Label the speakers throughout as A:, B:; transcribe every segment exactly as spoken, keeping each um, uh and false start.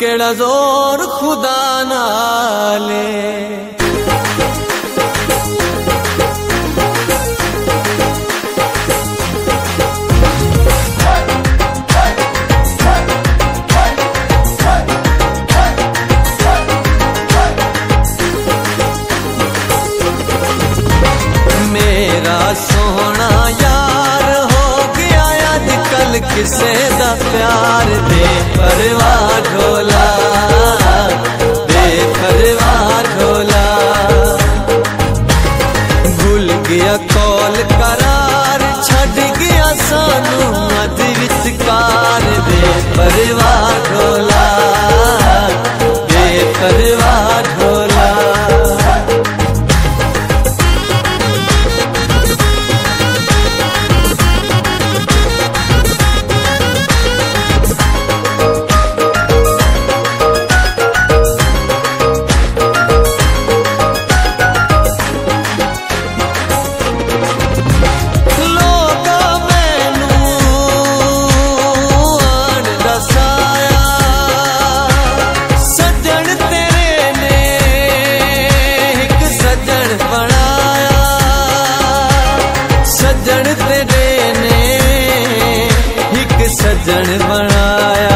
A: केड़ा जोर खुदा नाले मेरा सोहना यार हो गया अजकल किसे दा प्यार दे परवाह ढोला दे परवाह ढोला भूल गया कौल करार छड़ गया सानू अध विचकार दे परवाह ढोला दे परवाह ढोला सजन बनाया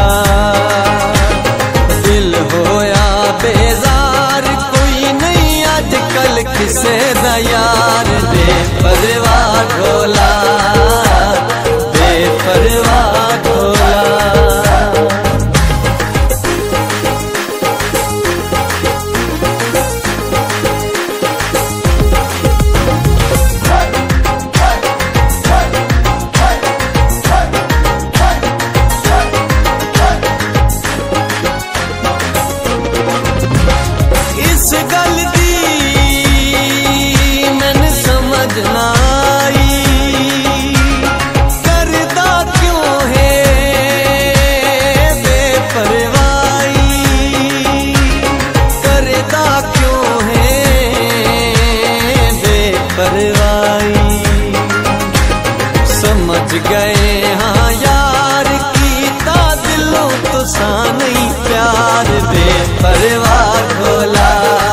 A: दिल होया बेजार कोई नहीं अजकल किसे दा यार दे परवाह ढोला दे परवाह ढोला इस गल दी मैंने समझ ना आई करदा क्यों है बेपरवाही करदा क्यों है बेपरवाही समझ गए हाँ यार कीता दिलों तो सा नहीं प्यार बेपरवाह ढोला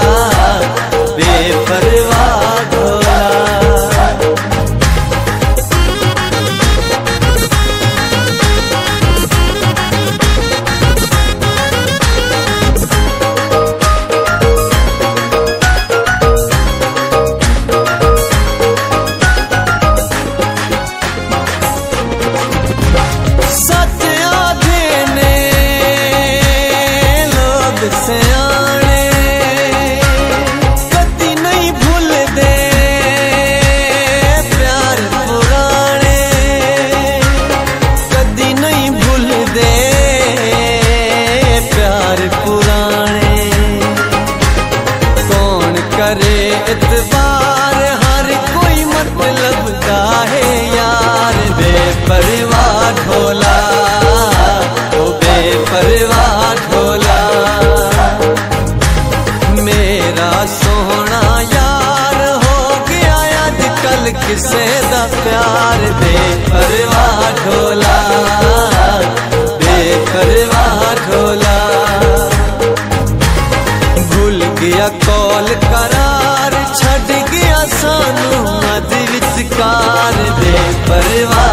A: बेपरवाह ढोला सच आधे ने लोग सियाने कदी नहीं भूलदे प्यार पुराने कदी नहीं भूलदे प्यार पुराने कौन करे इतबार हर कोई मतलब दा है यार बेपरवाह ढोला ओ बेपरवाह ढोला मेरा सोहना यार हो गया अजकल किसे दा प्यार बेपरवाह ढोला बेपरवाह ढोला भूल गया कौल करार छड़ गया सानू अध विचकार बेपरवाह